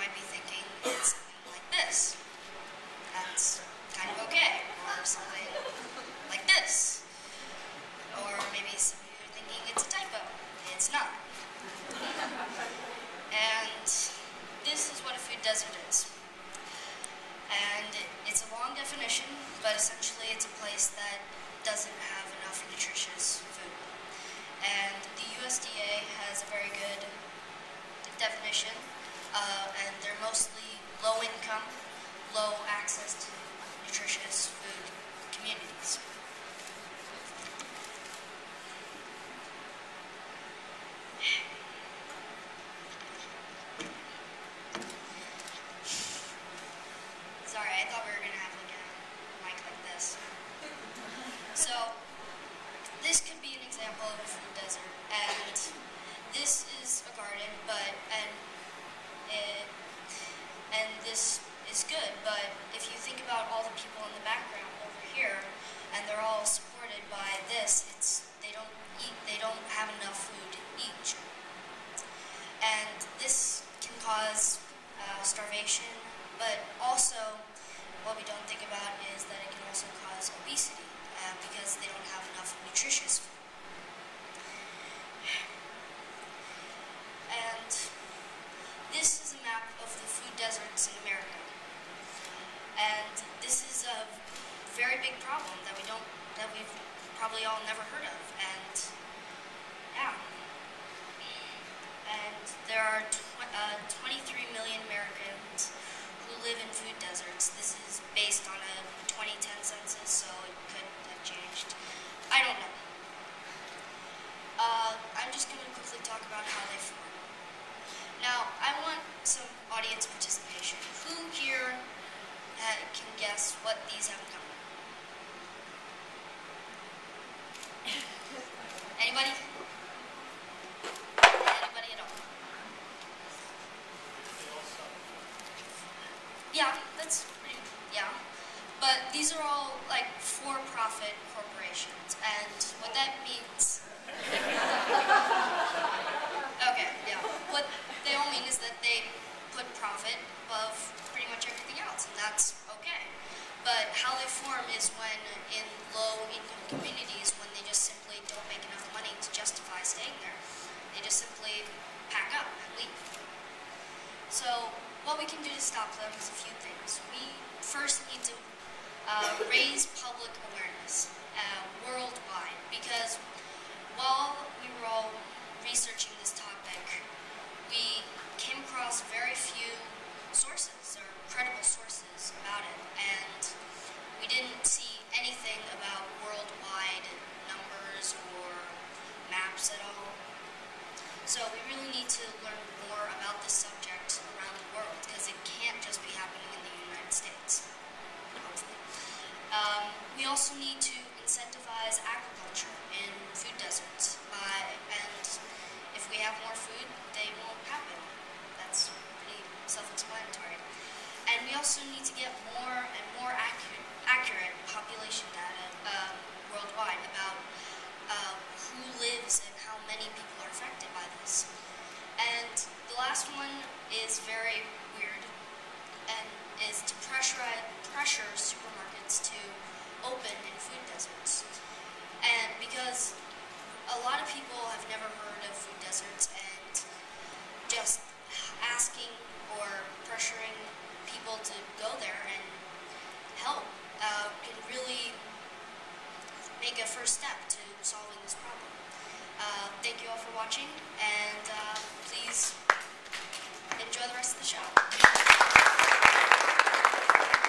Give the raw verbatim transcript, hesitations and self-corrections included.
might be thinking it's something like this. That's kind of okay. Or something like this. Or maybe some of you are thinking it's a typo. It's not. And this is what a food desert is. And it's a long definition, but essentially it's a place that doesn't have enough nutritious food. And the U S D A has a very good definition, uh, and they're mostly low-income, low access to nutritious food communities. Sorry, I thought we were going to have like a mic like this. So, this could be an example of a food desert, and this is a garden, but, and, it, and this is good, but if you think about all the people in the background over here, and they're all supported by this, it's, they don't eat, they don't have enough food to eat. And this can cause uh, starvation, but also what we don't think about is that it can also cause obesity uh, because they don't have enough nutritious food. And this is a map of the food deserts in America. And this is a very big problem that we don't, that we've probably all never heard of. And yeah. And there are tw uh, twenty-three million Americans who live in food deserts. This is based on a twenty ten census, so it could have changed. I don't know. Uh, I'm just going to quickly talk about how they form. Now, I want some audience participation. Who here uh, can guess what these have in common? Anybody? Anybody at all? Yeah, that's pretty, yeah. But these are all like for-profit corporations, and what that means... Okay, yeah. What they all mean is that they put profit above pretty much everything else, and that's okay. But how they form is when in low-income communities, when they just simply don't make enough money to justify staying there, they just simply pack up and leave. So what we can do to stop them is a few things. We first need to uh, raise public awareness uh, worldwide, because while we were all researching this topic, we came across very few sources or credible sources about it, and we didn't see anything about worldwide numbers or maps at all. So we really need to learn more about this subject around the world, because it can't just be happening in the United States, hopefully. Um, we also need to incentivize agriculture in food deserts, uh, and if we have more food, they won't happen. That's pretty self-explanatory. And we also need to get more and more accurate, accurate population data um, worldwide about uh, who lives and how many people are affected by this. And the last one is very weird, and is to pressurize, pressure supermarkets to open in food deserts. And because a lot of people have never heard of food deserts, and just asking or pressuring people to go there and help uh, can really make a first step to solving this problem. Uh, thank you all for watching, and uh, please enjoy the rest of the show.